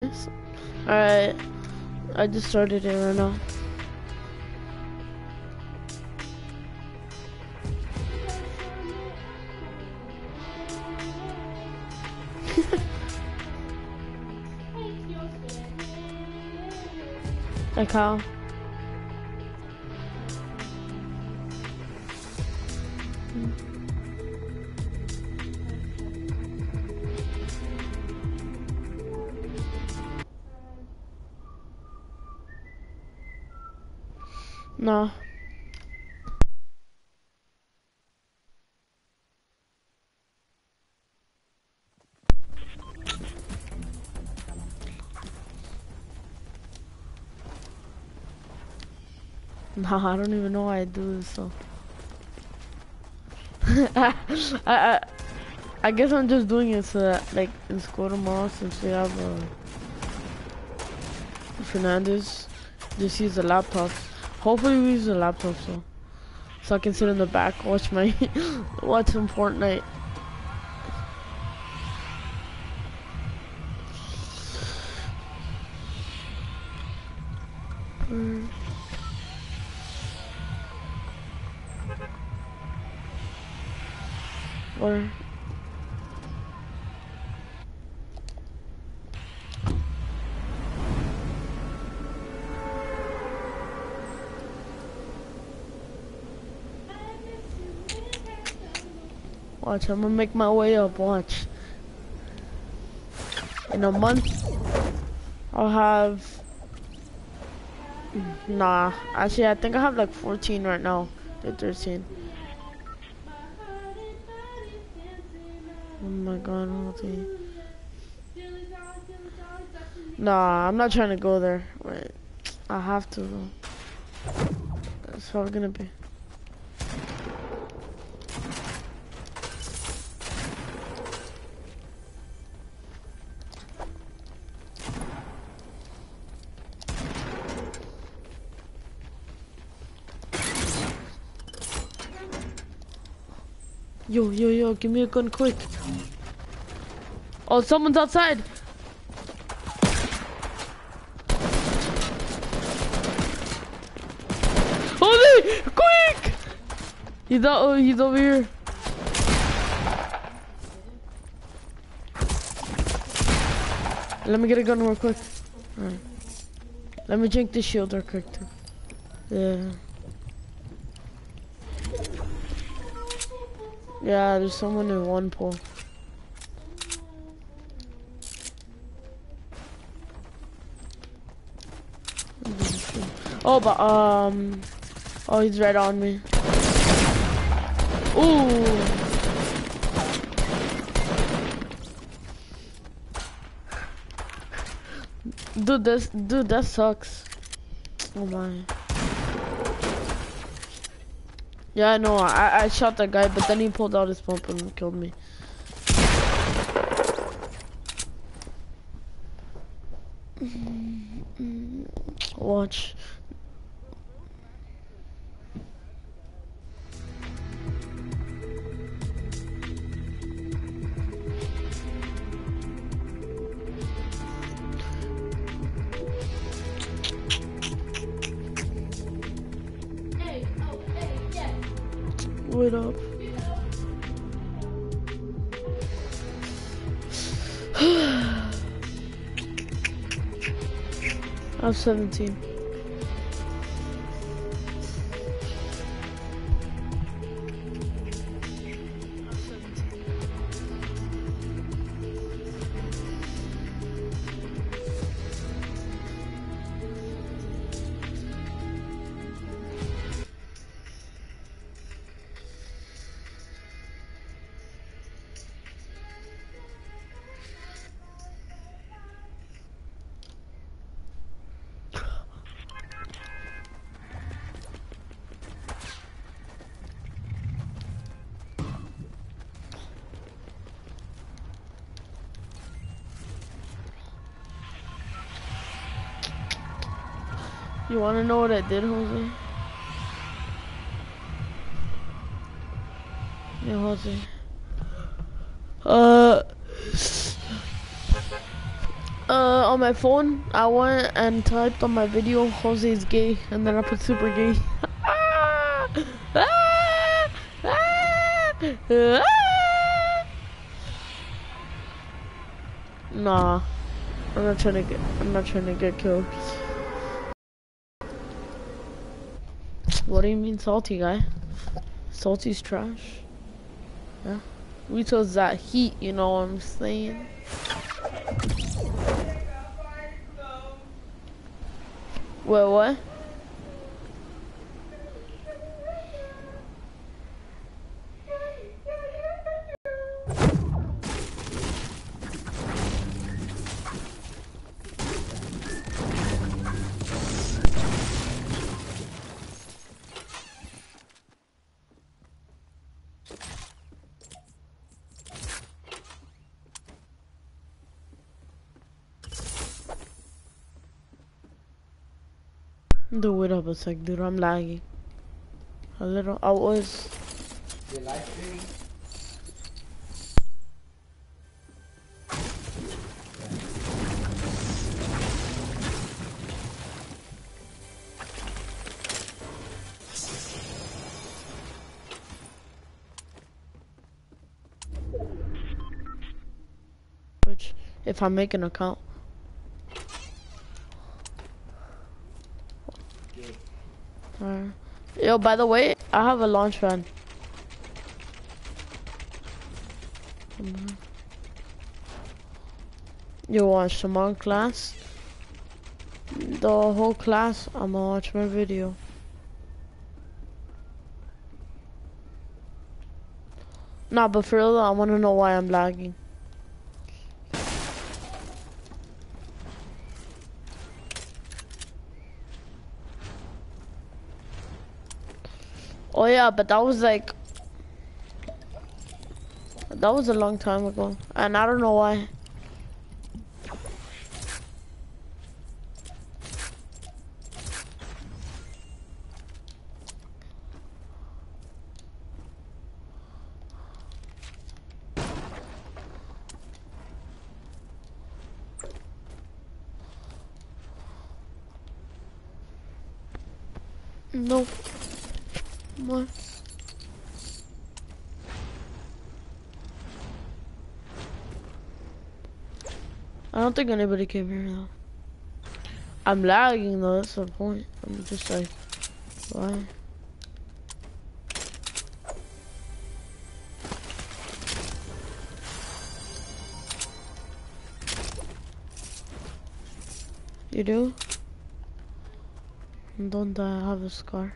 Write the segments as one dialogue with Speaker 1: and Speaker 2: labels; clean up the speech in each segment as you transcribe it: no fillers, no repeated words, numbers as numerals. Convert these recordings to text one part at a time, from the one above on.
Speaker 1: Alright, I just started it right now. Like how? No. Nah, I don't even know why I do this, so. I, I guess I'm just doing it so that, like, in school tomorrow, since we have, Fernandez, just use the laptop. Hopefully we use the laptop, so I can sit in the back, watch my, watch some Fortnite. Or watch, I'm gonna make my way up, watch. In a month, I'll have, nah, actually I think I have like 14 right now, to 13. Oh my god, Multi. Nah, I'm not trying to go there. Wait, I have to though. That's how it's gonna be. Yo, give me a gun quick. Oh, someone's outside. Holy, quick! He's over here. Let me get a gun real quick. Alright. Let me drink this shield real quick too. Yeah. Yeah, there's someone in one pool. Oh, but oh, he's right on me. Ooh. Dude, that sucks. Oh my. Yeah, I know. I shot that guy, but then he pulled out his pump and killed me. Watch. Wait up. I have 17. You wanna know what I did, Jose? Yeah, Jose. on my phone, I went and typed on my video, Jose's gay, and then I put super gay. Nah, I'm not trying to get killed. What do you mean salty, guy? Salty's trash. Yeah. We chose that heat, you know what I'm saying? Wait, what? Dude, wait up a sec, dude, I'm lagging. A little, I was...
Speaker 2: Your live streaming?
Speaker 1: Which, if I make an account. Yo, by the way, I have a launch pad. You watch tomorrow class? The whole class, I'm gonna watch my video. Nah, but for real, I wanna know why I'm lagging. Oh yeah, but that was like... That was a long time ago. And I don't know why. Nope. What? I don't think anybody came here though. I'm lagging though, that's the point. I'm just like, why? You do? Don't I have a scar?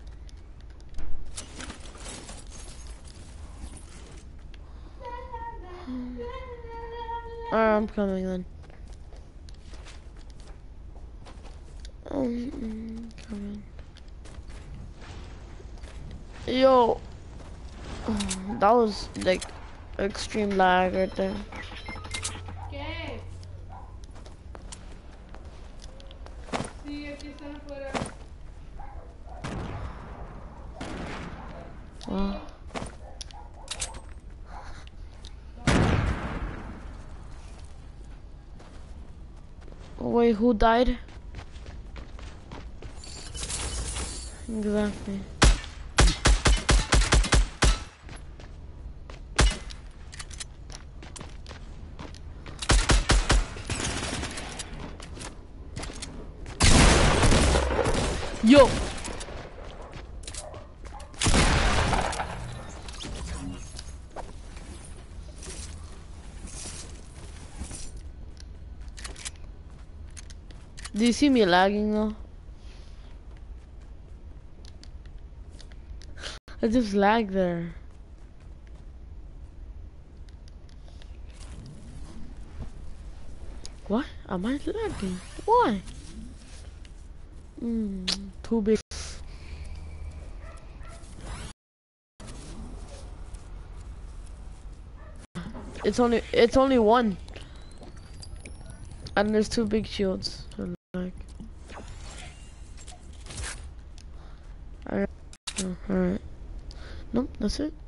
Speaker 1: Alright, I'm coming then. Coming. Yo, that was like extreme lag right there.
Speaker 3: ¿Qué? Sí, aquí están afuera.
Speaker 1: Wow. Wait, who died? Exactly. Yo! Do you see me lagging though? I just lagged there. What? Am I lagging? Why? Too big. It's only one. And there's two big shields. So like, alright. Nope, that's it.